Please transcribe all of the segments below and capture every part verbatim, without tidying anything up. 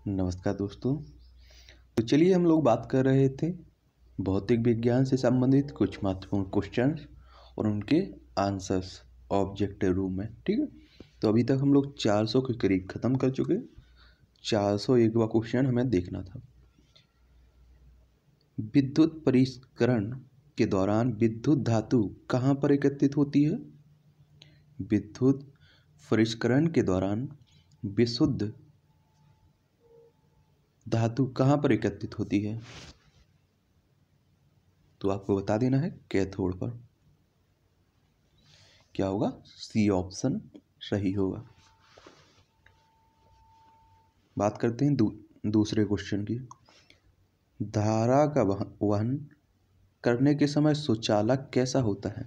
नमस्कार दोस्तों। तो चलिए हम लोग बात कर रहे थे भौतिक विज्ञान से संबंधित कुछ महत्वपूर्ण क्वेश्चंस और उनके आंसर्स ऑब्जेक्टिव रूप में। ठीक है, तो अभी तक हम लोग चार सौ के करीब ख़त्म कर चुके। चार सौ एकवा क्वेश्चन हमें देखना था। विद्युत परिष्करण के दौरान विद्युत धातु कहाँ पर एकत्रित होती है? विद्युत परिष्करण के दौरान विशुद्ध धातु कहाँ पर एकत्रित होती है? तो आपको बता देना है कैथोड पर। क्या होगा? सी ऑप्शन सही होगा। बात करते हैं दू, दूसरे क्वेश्चन की। धारा का वहन करने के समय सुचालक कैसा होता है?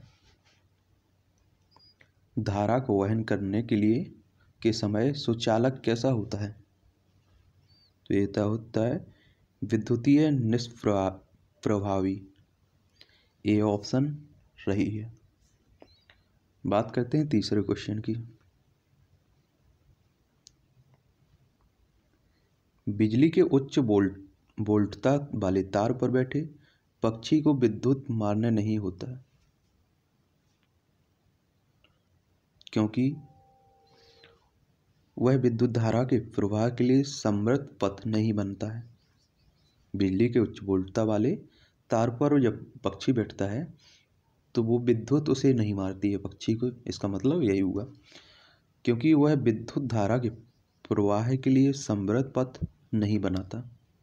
धारा को वहन करने के लिए के समय सुचालक कैसा होता है? तो ये होता है विद्युतीय निष्प्रभावी। ए ऑप्शन सही है। बात करते हैं तीसरे क्वेश्चन की। बिजली के उच्च वोल्ट वोल्टता वाले तार पर बैठे पक्षी को विद्युत मारने नहीं होता है, क्योंकि वह विद्युत धारा के प्रवाह के लिए समृद्ध पथ नहीं बनता है। बिजली के उच्च वोल्टता वाले तार पर जब पक्षी बैठता है तो वो विद्युत उसे नहीं मारती है पक्षी को। इसका मतलब यही हुआ, क्योंकि वह विद्युत धारा के प्रवाह के लिए समृद्ध पथ नहीं बनाता।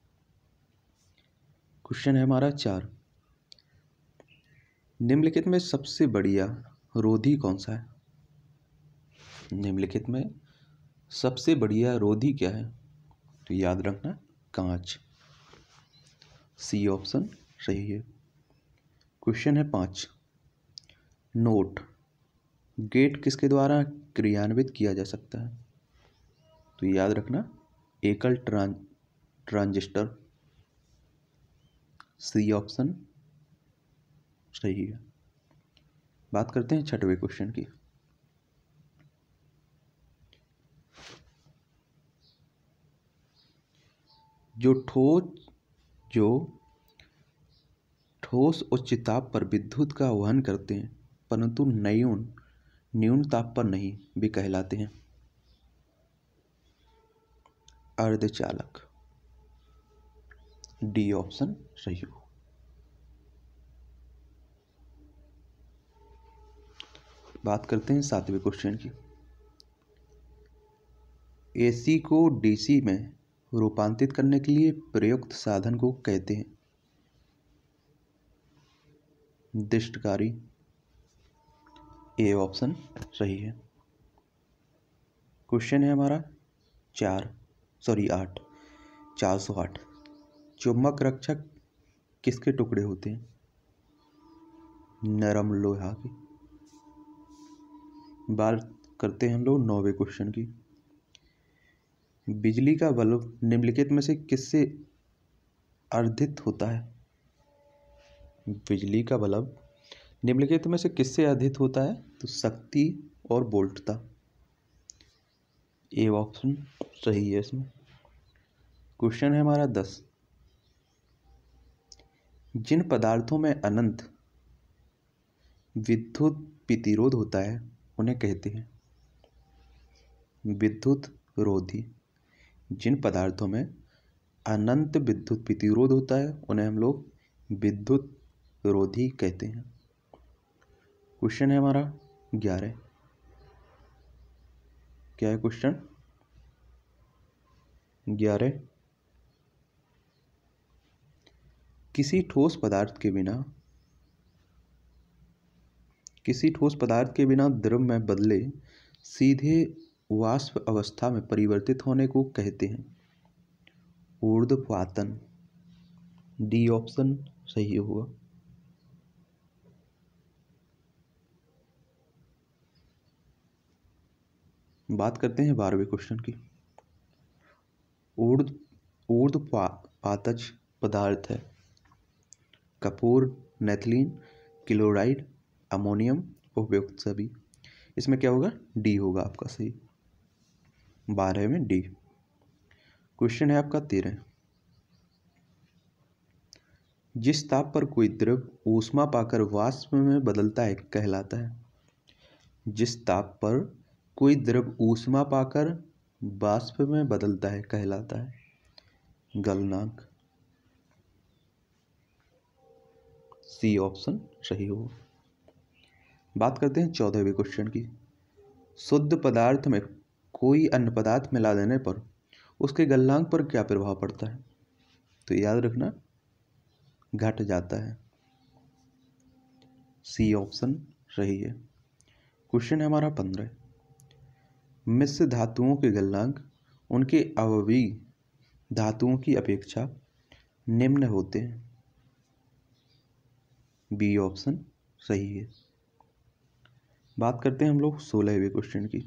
क्वेश्चन है हमारा चार। निम्नलिखित में सबसे बढ़िया रोधी कौन सा है? निम्नलिखित में सबसे बढ़िया रोधी क्या है? तो याद रखना कांच। सी ऑप्शन सही है। क्वेश्चन है पाँच। नोट गेट किसके द्वारा क्रियान्वित किया जा सकता है? तो याद रखना एकल ट्रां ट्रांजिस्टर। सी ऑप्शन सही है। बात करते हैं छठवें क्वेश्चन की। जो ठोस जो ठोस उच्च ताप पर विद्युत का वहन करते हैं परंतु न्यून न्यून ताप पर नहीं, वे कहलाते हैं अर्धचालक। डी ऑप्शन सही हो। बात करते हैं सातवें क्वेश्चन की। एसी को डीसी में रूपांतरित करने के लिए प्रयुक्त साधन को कहते हैं दृष्टकारी। ए ऑप्शन सही है। क्वेश्चन है हमारा चार सॉरी आठ चार सौ आठ। चुंबक रक्षक किसके टुकड़े होते हैं? नरम लोहा के। बात करते हैं हम लोग नौवें क्वेश्चन की। बिजली का बल्ब निम्नलिखित में से किससे अर्धित होता है? बिजली का बल्ब निम्नलिखित में से किससे अर्धित होता है? तो शक्ति और वोल्टता। ए ऑप्शन सही है इसमें। क्वेश्चन है हमारा दस। जिन पदार्थों में अनंत विद्युत प्रतिरोध होता है उन्हें कहते हैं विद्युत रोधी। जिन पदार्थों में अनंत विद्युत प्रतिरोध होता है उन्हें हम लोग विद्युत रोधी कहते हैं। क्वेश्चन है हमारा ग्यारह। क्या है क्वेश्चन? ग्यारह। किसी ठोस पदार्थ के बिना किसी ठोस पदार्थ के बिना द्रव में बदले सीधे वाष्प अवस्था में परिवर्तित होने को कहते हैं ऊर्ध्वपातन। डी ऑप्शन सही होगा। बात करते हैं बारहवें क्वेश्चन की। ऊर्ध्व ऊर्ध्वपातज पदार्थ है कपूर, नेथलीन, क्लोराइड, अमोनियम, उपयुक्त सभी। इसमें क्या होगा? डी होगा आपका सही। बारह में डी। क्वेश्चन है आपका तेरह। जिस ताप पर कोई द्रव ऊष्मा पाकर वाष्प में बदलता है कहलाता है। जिस ताप पर कोई द्रव ऊष्मा पाकर वाष्प में बदलता है कहलाता है गलनांक। सी ऑप्शन सही हो। बात करते हैं चौदहवें क्वेश्चन की। शुद्ध पदार्थ में कोई अन्य पदार्थ मिला देने पर उसके गलनांक पर क्या प्रभाव पड़ता है? तो याद रखना घट जाता है। सी ऑप्शन सही है। क्वेश्चन है हमारा पंद्रह। मिश्र धातुओं के गलनांक उनके अवयवी धातुओं की अपेक्षा निम्न होते हैं। बी ऑप्शन सही है। बात करते हैं हम लोग सोलहवें क्वेश्चन की।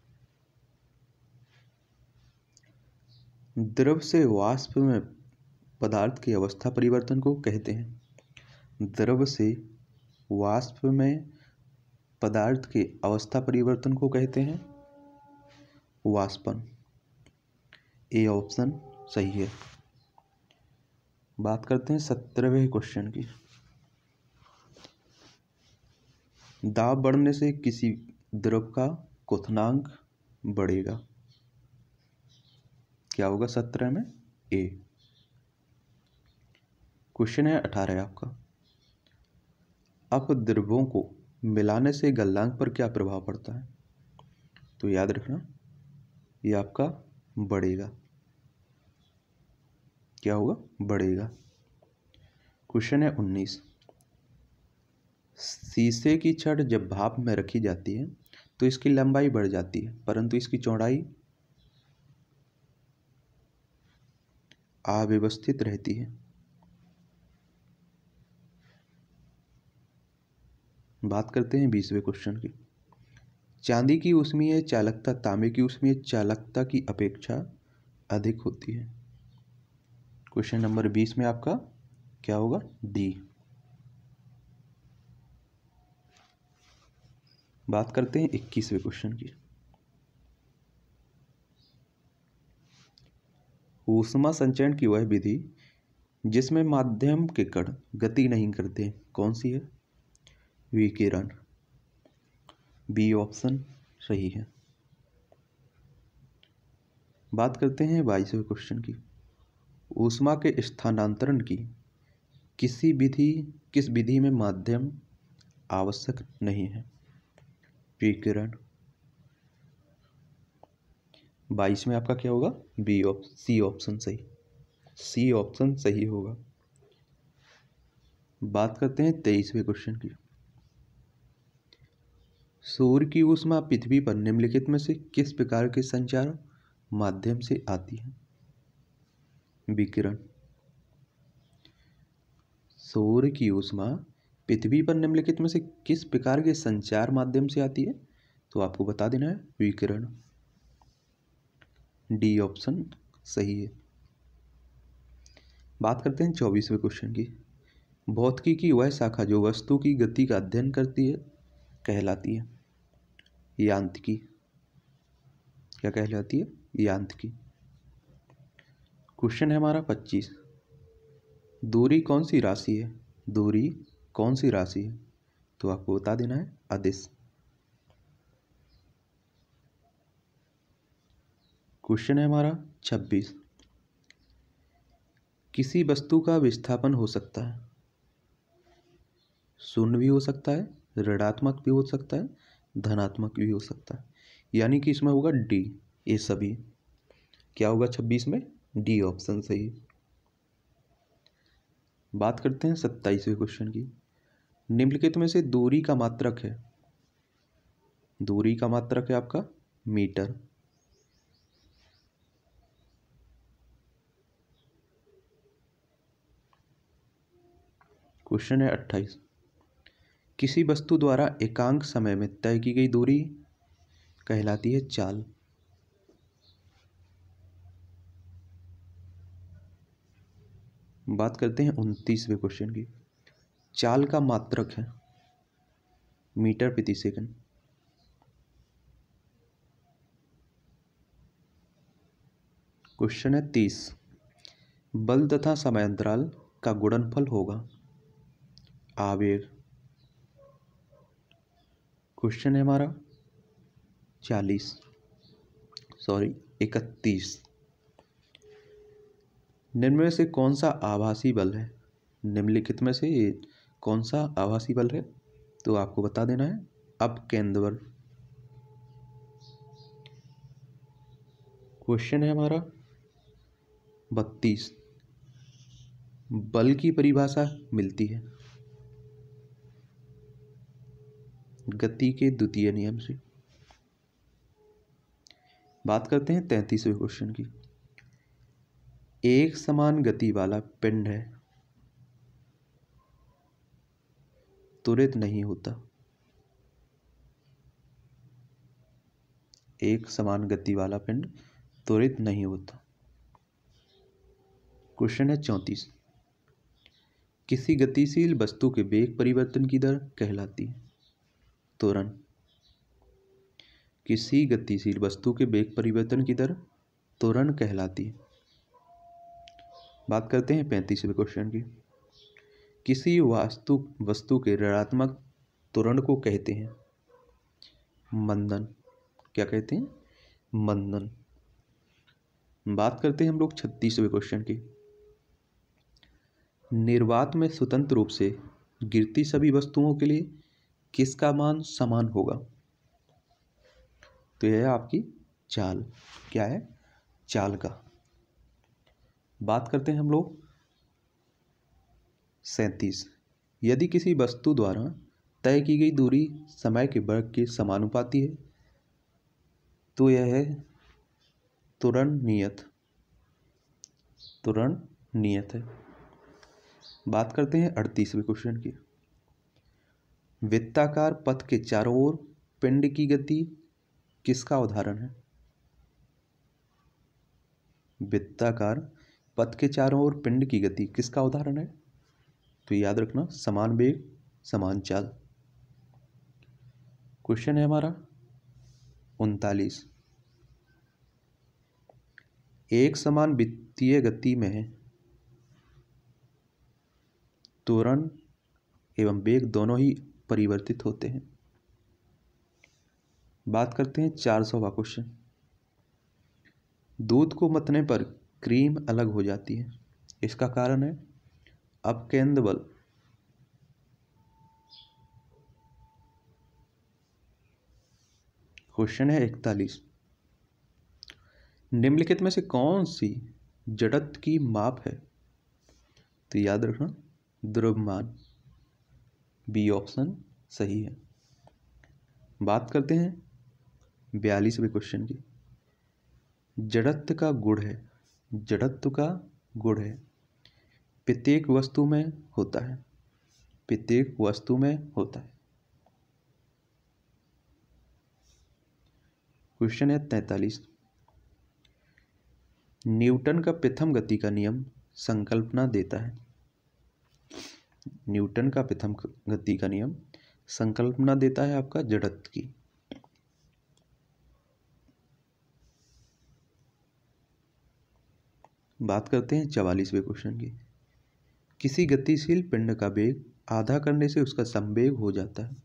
द्रव से वाष्प में पदार्थ की अवस्था परिवर्तन को कहते हैं। द्रव से वाष्प में पदार्थ के अवस्था परिवर्तन को कहते हैं वाष्पन। ए ऑप्शन सही है। बात करते हैं सत्रहवें क्वेश्चन की। दाब बढ़ने से किसी द्रव का क्वथनांक बढ़ेगा। क्या होगा सत्रह में? ए। क्वेश्चन है अठारह आपका। अपद्रव्यों को मिलाने से गलनांक पर क्या प्रभाव पड़ता है? तो याद रखना ये आपका बढ़ेगा। क्या होगा? बढ़ेगा। क्वेश्चन है उन्नीस। शीशे की छड़ जब भाप में रखी जाती है तो इसकी लंबाई बढ़ जाती है परंतु इसकी चौड़ाई अव्यवस्थित रहती है। बात करते हैं बीसवें क्वेश्चन की। चांदी की ऊष्मीय चालकता तांबे की ऊष्मीय चालकता की अपेक्षा अधिक होती है। क्वेश्चन नंबर बीस में आपका क्या होगा? डी। बात करते हैं इक्कीसवें क्वेश्चन की। ऊष्मा संचरण की वह विधि जिसमें माध्यम के कण गति नहीं करते कौन सी है? विकिरण। बी ऑप्शन सही है। बात करते हैं बाईसवें क्वेश्चन की। ऊष्मा के स्थानांतरण की किसी विधि किस विधि में माध्यम आवश्यक नहीं है? विकिरण। बाईस में आपका क्या होगा? बी ऑप्शन सी ऑप्शन सही। सी ऑप्शन सही होगा। बात करते हैं तेईसवें क्वेश्चन की। सूर्य की ऊष्मा पृथ्वी पर निम्नलिखित में से किस प्रकार के संचार माध्यम से आती है? विकिरण। सूर्य की ऊष्मा पृथ्वी पर निम्नलिखित में से किस प्रकार के संचार माध्यम से आती है? तो आपको बता देना है विकिरण। डी ऑप्शन सही है। बात करते हैं चौबीसवें क्वेश्चन की। भौतिकी की वह शाखा जो वस्तु की गति का अध्ययन करती है कहलाती है यांत्रिकी। क्या कहलाती है? यांत्रिकी। क्वेश्चन है हमारा पच्चीस। दूरी कौन सी राशि है? दूरी कौन सी राशि है? तो आपको बता देना है अदिश। क्वेश्चन है हमारा छब्बीस। किसी वस्तु का विस्थापन हो सकता है शून्य भी हो सकता है, ऋणात्मक भी हो सकता है, धनात्मक भी हो सकता है, यानी कि इसमें होगा डी ये सभी। क्या होगा छब्बीस में? डी ऑप्शन सही। बात करते हैं सत्ताईसवें क्वेश्चन की। निम्नलिखित में से दूरी का मात्रक है दूरी का मात्रक है आपका मीटर। क्वेश्चन है अट्ठाईस। किसी वस्तु द्वारा एकांक समय में तय की गई दूरी कहलाती है चाल। बात करते हैं उनतीसवें क्वेश्चन की। चाल का मात्रक है मीटर प्रति सेकंड। क्वेश्चन है तीस, बल तथा समयांतराल का गुणनफल होगा आवेग। क्वेश्चन है हमारा चालीस सॉरी इकतीस, निम्न में से कौन सा आभासी बल है? निम्नलिखित में से ये कौन सा आभासी बल है? तो आपको बता देना है अपकेंद्र बल। क्वेश्चन है हमारा बत्तीस, बल की परिभाषा मिलती है गति के द्वितीय नियम से। बात करते हैं तैंतीसवें क्वेश्चन की। एक समान गति वाला पिंड है, त्वरित नहीं होता। एक समान गति वाला पिंड त्वरित नहीं होता। क्वेश्चन है चौंतीस, किसी गतिशील वस्तु के वेग परिवर्तन की दर कहलाती है त्वरण। किसी गतिशील वस्तु के वेग परिवर्तन की दर त्वरण कहलाती है। बात करते हैं पैंतीसवें क्वेश्चन की। किसी वास्तु वस्तु के ऋणात्मक त्वरण को कहते हैं मंदन। क्या कहते हैं? मंदन। बात करते हैं हम लोग छत्तीसवें क्वेश्चन की। निर्वात में स्वतंत्र रूप से गिरती सभी वस्तुओं के लिए किसका मान समान होगा? तो यह है आपकी चाल। क्या है? चाल का। बात करते हैं हम लोग सैंतीस, यदि किसी वस्तु द्वारा तय की गई दूरी समय के वर्ग के समानुपाती है तो यह है त्वरण नियत। त्वरण नियत है। बात करते हैं अड़तीसवें क्वेश्चन की। वृत्ताकार पथ के चारों ओर पिंड की गति किसका उदाहरण है? वृत्ताकार पथ के चारों ओर पिंड की गति किसका उदाहरण है? तो याद रखना समान वेग समान चाल। क्वेश्चन है हमारा उनतालीस, एक समान वृत्तीय गति में त्वरण एवं वेग दोनों ही परिवर्तित होते हैं। बात करते हैं चार सौवां क्वेश्चन। दूध को मथने पर क्रीम अलग हो जाती है, इसका कारण है अपकेंद्र बल। क्वेश्चन है इकतालीस, निम्नलिखित में से कौन सी जड़त्व की माप है? तो याद रखना द्रव्यमान। बी ऑप्शन सही है। बात करते हैं बयालीसवें क्वेश्चन की। जड़त्व का गुण है जड़त्व का गुण है प्रत्येक वस्तु में होता है प्रत्येक वस्तु में होता है। क्वेश्चन है तैंतालीस, न्यूटन का प्रथम गति का नियम संकल्पना देता है। न्यूटन का प्रथम गति का नियम संकल्पना देता है आपका जड़त्व की। बात करते हैं चवालीसवें क्वेश्चन की। किसी गतिशील पिंड का वेग आधा करने से उसका संवेग हो जाता है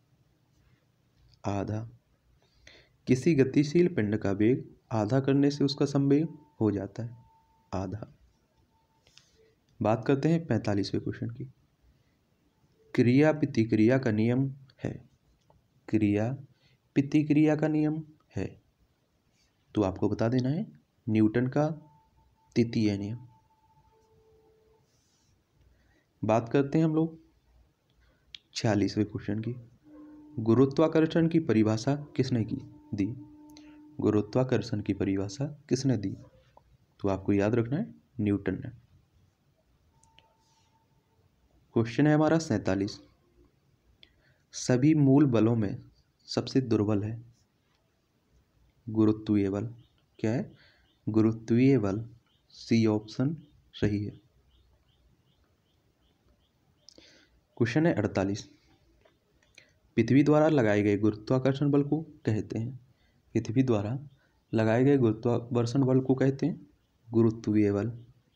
आधा। किसी गतिशील पिंड का वेग आधा करने से उसका संवेग हो जाता है आधा। बात करते हैं पैंतालीसवें क्वेश्चन की। क्रिया प्रतिक्रिया का नियम है क्रिया प्रतिक्रिया का नियम है तो आपको बता देना है न्यूटन का तृतीय नियम। बात करते हैं हम लोग छियालीसवें क्वेश्चन की। गुरुत्वाकर्षण की परिभाषा किसने की दी? गुरुत्वाकर्षण की परिभाषा किसने दी? तो आपको याद रखना है न्यूटन ने। क्वेश्चन है हमारा सैंतालीस, सभी मूल बलों में सबसे दुर्बल है गुरुत्वीय बल। क्या है? गुरुत्वीय बल। सी ऑप्शन सही है। क्वेश्चन है अड़तालीस, पृथ्वी द्वारा लगाए गए गुरुत्वाकर्षण बल को कहते हैं पृथ्वी द्वारा लगाए गए गुरुत्वाकर्षण बल को कहते हैं गुरुत्वीय बल।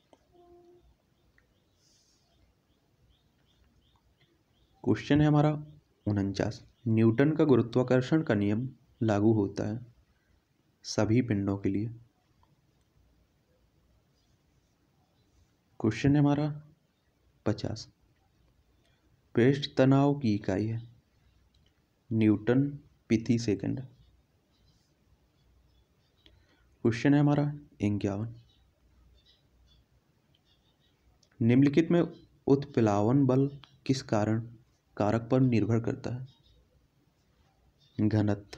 क्वेश्चन है हमारा उनचास, न्यूटन का गुरुत्वाकर्षण का नियम लागू होता है सभी पिंडों के लिए। क्वेश्चन है हमारा पचास, पृष्ठ तनाव की इकाई है न्यूटन प्रति सेकंड। क्वेश्चन है हमारा इक्यावन, निम्नलिखित में उत्प्लावन बल किस कारण कारक पर निर्भर करता है? घनत्व।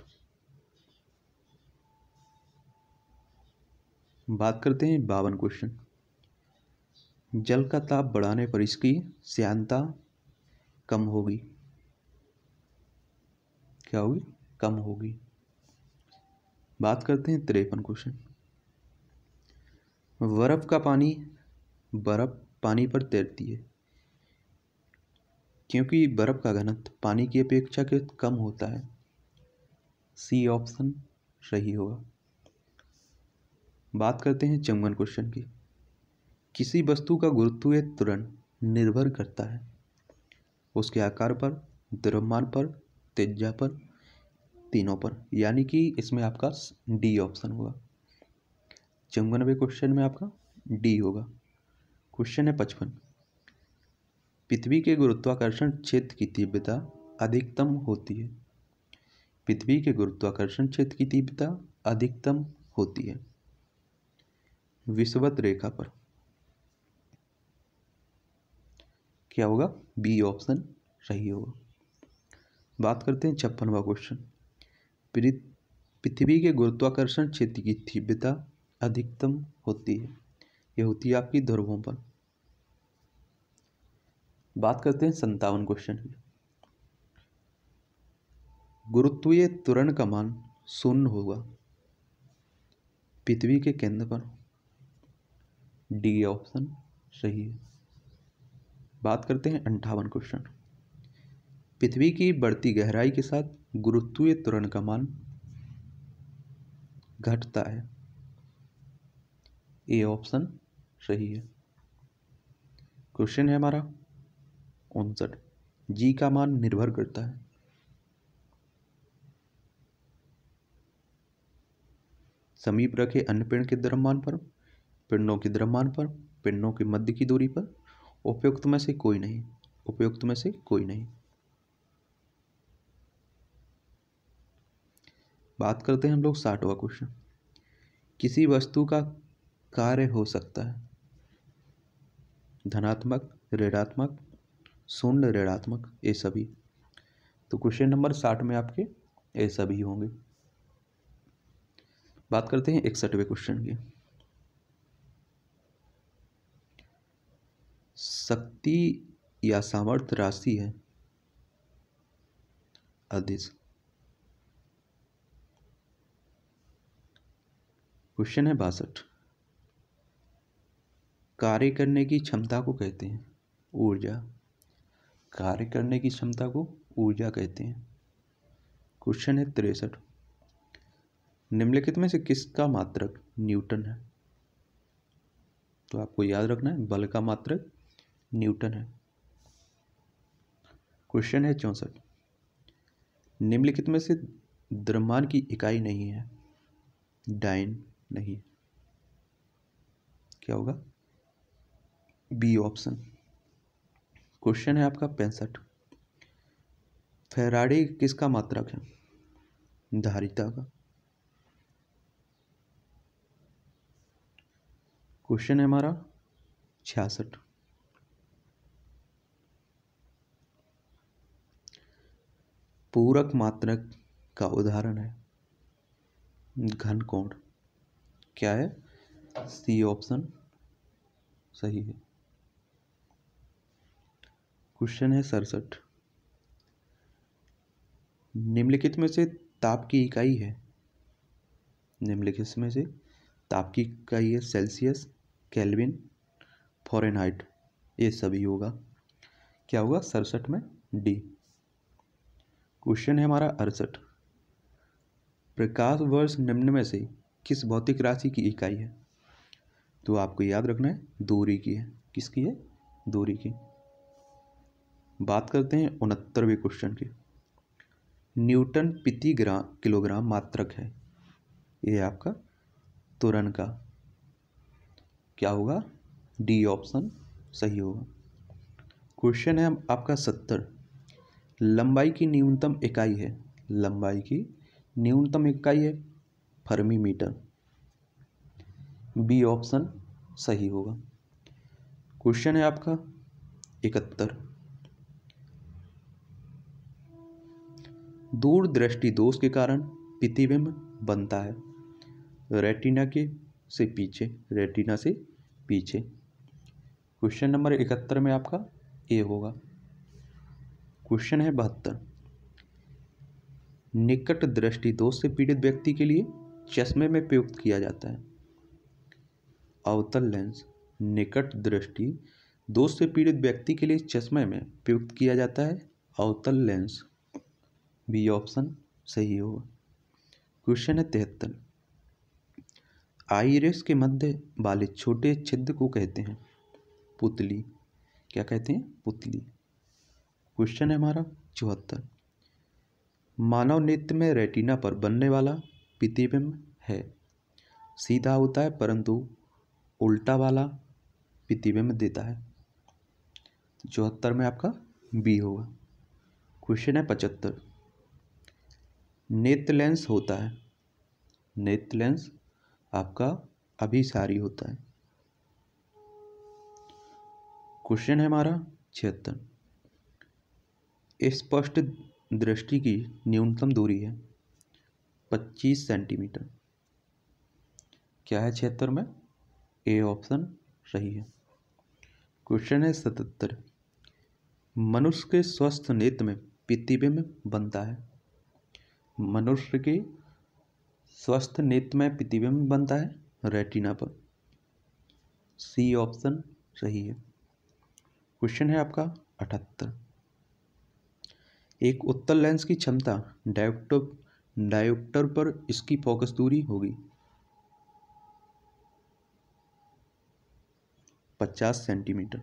बात करते हैं बावन क्वेश्चन, जल का ताप बढ़ाने पर इसकी श्यानता कम होगी। क्या होगी? कम होगी। बात करते हैं तिरपन क्वेश्चन, बर्फ का पानी बर्फ पानी पर तैरती है क्योंकि बर्फ का घनत्व पानी की अपेक्षा के कम होता है। सी ऑप्शन सही होगा। बात करते हैं चौवन क्वेश्चन की, किसी वस्तु का गुरुत्वीय त्वरण निर्भर करता है उसके आकार पर, द्रव्यमान पर, त्रिज्या पर, तीनों पर, यानी कि इसमें आपका डी ऑप्शन होगा। चौवनवे क्वेश्चन में आपका डी होगा। क्वेश्चन है पचपन, पृथ्वी के गुरुत्वाकर्षण क्षेत्र की तीव्रता अधिकतम होती है। पृथ्वी के गुरुत्वाकर्षण क्षेत्र की तीव्रता अधिकतम होती है विषुवत रेखा पर। क्या होगा? बी ऑप्शन सही होगा। बात करते हैं छप्पनवा क्वेश्चन, पृथ्वी के गुरुत्वाकर्षण क्षेत्र की तीव्रता अधिकतम होती है, यह होती है आपकी ध्रुवों पर। बात करते हैं संतावन क्वेश्चन की, गुरुत्वीय त्वरण का मान शून्य होगा पृथ्वी के केंद्र पर। डी ऑप्शन सही है। बात करते हैं अंठावन क्वेश्चन, पृथ्वी की बढ़ती गहराई के साथ गुरुत्वीय त्वरण का मान घटता है। ए ऑप्शन सही है। क्वेश्चन है हमारा उनसठ, जी का मान निर्भर करता है। समीप रखे अन्य पिंड के द्रव्यमान पर, पिंडों के द्रव्यमान पर, पिंडों के मध्य की दूरी पर, उपयुक्त में से कोई नहीं। उपयुक्त में से कोई नहीं। बात करते हैं हम लोग साठवां क्वेश्चन, किसी वस्तु का कार्य हो सकता है धनात्मक, ऋणात्मक, शून्य, ऋणात्मक, ये सभी। तो क्वेश्चन नंबर साठ में आपके ये सभी होंगे। बात करते हैं इकसठवें क्वेश्चन की, शक्ति या सामर्थ्य राशि है अदिश। क्वेश्चन है बासठ, कार्य करने की क्षमता को कहते हैं ऊर्जा। कार्य करने की क्षमता को ऊर्जा कहते हैं। क्वेश्चन है तिरसठ, निम्नलिखित में से किसका मात्रक न्यूटन है? तो आपको याद रखना है बल का मात्रक न्यूटन है। क्वेश्चन है चौसठ, निम्नलिखित में से द्रव्यमान की इकाई नहीं है। डाइन नहीं। क्या होगा? B option. क्वेश्चन है आपका पैंसठ, फैराडे किसका मात्रक है? धारिता का। क्वेश्चन है हमारा छियासठ, पूरक मात्रक का उदाहरण है घन कोण। क्या है? सी ऑप्शन सही है। क्वेश्चन है सड़सठ, निम्नलिखित में से ताप की इकाई है। निम्नलिखित में से ताप की इकाई है सेल्सियस, केल्विन, फ़ारेनहाइट, ये सभी होगा। क्या होगा सड़सठ में? डी। क्वेश्चन है हमारा अड़सठ, प्रकाश वर्ष निम्न में से किस भौतिक राशि की इकाई है? तो आपको याद रखना है दूरी की है। किसकी है? दूरी की। बात करते हैं उनहत्तरवें क्वेश्चन की। न्यूटन प्रति ग्राम किलोग्राम मात्रक है। ये आपका त्वरण का क्या होगा? डी ऑप्शन सही होगा। क्वेश्चन है आपका सत्तर। लंबाई की न्यूनतम इकाई है। लंबाई की न्यूनतम इकाई है फर्मी मीटर। बी ऑप्शन सही होगा। क्वेश्चन है आपका इकहत्तर। दूरदृष्टि दोष के कारण प्रतिबिंब बनता है रेटिना के से पीछे। रेटिना से पीछे। क्वेश्चन नंबर इकहत्तर में आपका ए होगा। क्वेश्चन है बहत्तर। निकट दृष्टि दोष से पीड़ित व्यक्ति के लिए चश्मे में प्रयुक्त किया जाता है अवतल लेंस। निकट दृष्टि दोष से पीड़ित व्यक्ति के लिए चश्मे में प्रयुक्त किया जाता है अवतल लेंस। बी ऑप्शन सही होगा। क्वेश्चन है तिहत्तर। आइरिस के मध्य वाले छोटे छिद्र को कहते हैं पुतली। क्या कहते हैं? पुतली। क्वेश्चन है हमारा चौहत्तर। मानव नेत्र में रेटिना पर बनने वाला प्रतिबिंब है सीधा होता है परंतु उल्टा वाला प्रतिबिंब देता है। चौहत्तर में आपका बी होगा। क्वेश्चन है पचहत्तर। नेत्र लेंस होता है। नेत्र लेंस आपका अभिसारी होता है। क्वेश्चन है हमारा छिहत्तर। स्पष्ट दृष्टि की न्यूनतम दूरी है पच्चीस सेंटीमीटर। क्या है छिहत्तर में? ए ऑप्शन सही है। क्वेश्चन है सतहत्तर। मनुष्य के स्वस्थ नेत्र में प्रतिबिंब बनता है। मनुष्य के स्वस्थ नेत्र में प्रतिबिंब बनता है रेटिना पर। सी ऑप्शन सही है। क्वेश्चन है आपका अठहत्तर। एक उत्तल लेंस की क्षमता डायोप्टर डायोप्टर पर इसकी फोकस दूरी होगी पचास सेंटीमीटर।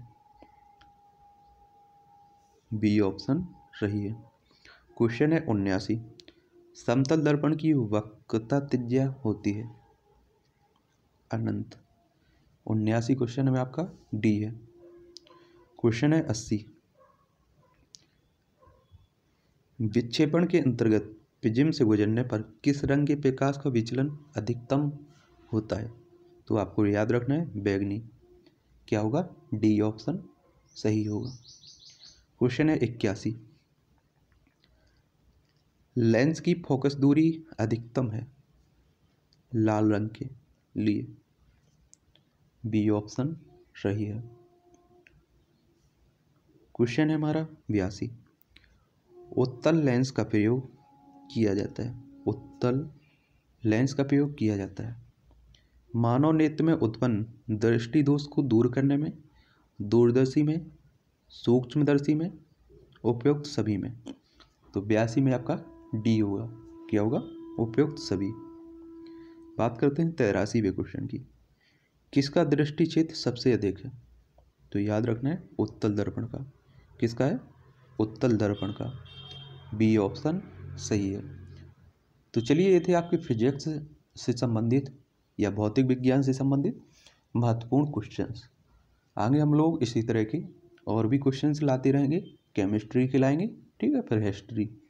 बी ऑप्शन सही है। क्वेश्चन है उन्यासी। समतल दर्पण की वक्रता त्रिज्या होती है अनंत। उन्यासी क्वेश्चन में आपका डी है। क्वेश्चन है अस्सी। विक्षेपण के अंतर्गत प्रिज्म से गुजरने पर किस रंग के प्रकाश का विचलन अधिकतम होता है? तो आपको याद रखना है बैगनी। क्या होगा? डी ऑप्शन सही होगा। क्वेश्चन है इक्यासी। लेंस की फोकस दूरी अधिकतम है लाल रंग के लिए। बी ऑप्शन सही है। क्वेश्चन है हमारा बयासी। उत्तल लेंस का प्रयोग किया जाता है। उत्तल लेंस का प्रयोग किया जाता है मानव नेत्र में उत्पन्न दृष्टि दोष को दूर करने में, दूरदर्शी में, सूक्ष्मदर्शी में, उपयुक्त सभी में। तो बयासी में आपका डी होगा। क्या होगा? उपयुक्त सभी। बात करते हैं तिरासीवें क्वेश्चन की। किसका दृष्टि क्षेत्र सबसे अधिक है? तो याद रखना है उत्तल दर्पण का। किसका है? उत्तल दर्पण का। बी ऑप्शन सही है। तो चलिए ये थे आपके फिजिक्स से संबंधित या भौतिक विज्ञान से संबंधित महत्वपूर्ण क्वेश्चंस। आगे हम लोग इसी तरह के और भी क्वेश्चंस लाते रहेंगे। केमिस्ट्री के लाएंगे, ठीक है, फिर हिस्ट्री।